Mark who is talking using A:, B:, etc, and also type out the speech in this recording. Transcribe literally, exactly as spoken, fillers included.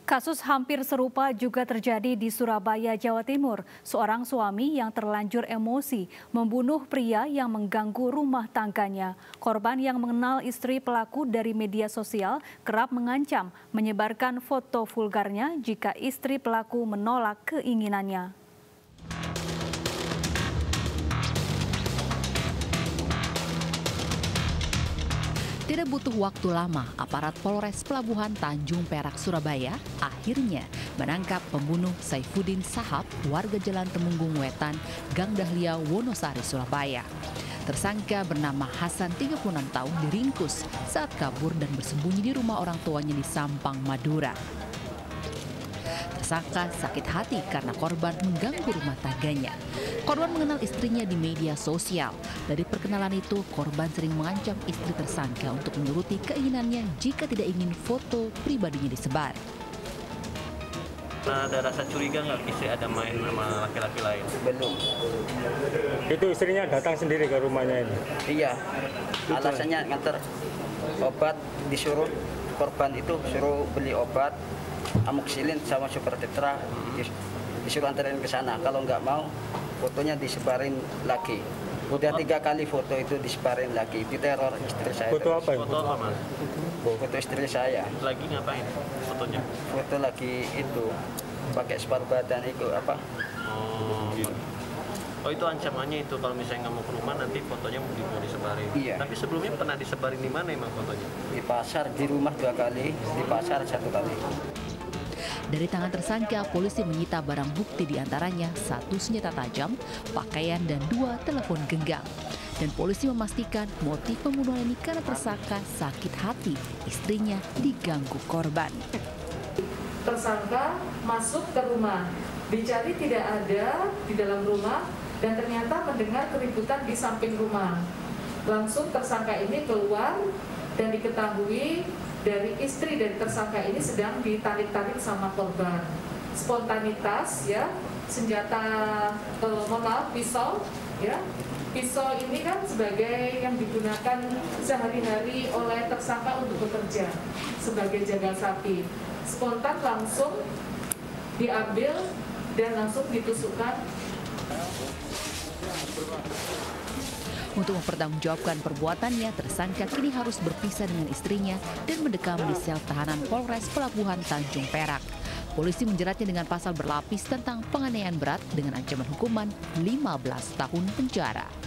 A: Kasus hampir serupa juga terjadi di Surabaya, Jawa Timur. Seorang suami yang terlanjur emosi membunuh pria yang mengganggu rumah tangganya. Korban yang mengenal istri pelaku dari media sosial kerap mengancam menyebarkan foto vulgarnya jika istri pelaku menolak keinginannya.
B: Tidak butuh waktu lama, aparat Polres Pelabuhan Tanjung Perak, Surabaya akhirnya menangkap pembunuh Saifuddin Sahab, warga Jalan Temunggung Wetan, Gang Dahlia, Wonosari, Surabaya. Tersangka bernama Hasan, tiga puluh enam tahun, diringkus saat kabur dan bersembunyi di rumah orang tuanya di Sampang, Madura. Tersangka sakit hati karena korban mengganggu rumah tangganya. Korban mengenal istrinya di media sosial. Dari perkenalan itu, korban sering mengancam istri tersangka untuk menuruti keinginannya jika tidak ingin foto pribadinya disebar.
C: Nah, ada rasa curiga nggak istri ada main sama laki-laki lain?
D: Belum.
E: Itu istrinya datang sendiri ke rumahnya ini?
D: Iya, alasannya nganter obat, disuruh korban itu suruh beli obat amoxicillin sama super tetra, disuruh anterin ke sana. Kalau nggak mau, fotonya disebarin lagi. Udah tiga kali foto itu disebarin lagi, diteror istri saya.
E: Foto apa?
C: Foto apa, Mas?
D: Foto istri saya.
C: Lagi ngapain fotonya?
D: Foto lagi itu pakai separuh badan itu apa?
C: Oh, gitu. Oh, itu ancamannya itu kalau misalnya nggak mau ke rumah nanti fotonya mau disebarin.
D: Iya.
C: Tapi sebelumnya pernah disebarin di mana emang fotonya?
D: Di pasar, di rumah dua kali, di pasar satu kali.
B: Dari tangan tersangka, polisi menyita barang bukti diantaranya satu senjata tajam, pakaian, dan dua telepon genggam. Dan polisi memastikan motif pembunuhan ini karena tersangka sakit hati istrinya diganggu korban.
F: Tersangka masuk ke rumah, dicari tidak ada di dalam rumah, dan ternyata mendengar keributan di samping rumah. Langsung tersangka ini keluar dan diketahui dari istri dari tersangka ini sedang ditarik-tarik sama korban. Spontanitas, ya, senjata, eh, mohon maaf, pisau, ya. Pisau ini kan sebagai yang digunakan sehari-hari oleh tersangka untuk bekerja sebagai jagal sapi. Spontan langsung diambil dan langsung ditusukkan.
B: Untuk mempertanggungjawabkan perbuatannya, tersangka kini harus berpisah dengan istrinya dan mendekam di sel tahanan Polres Pelabuhan Tanjung Perak. Polisi menjeratnya dengan pasal berlapis tentang penganiayaan berat dengan ancaman hukuman lima belas tahun penjara.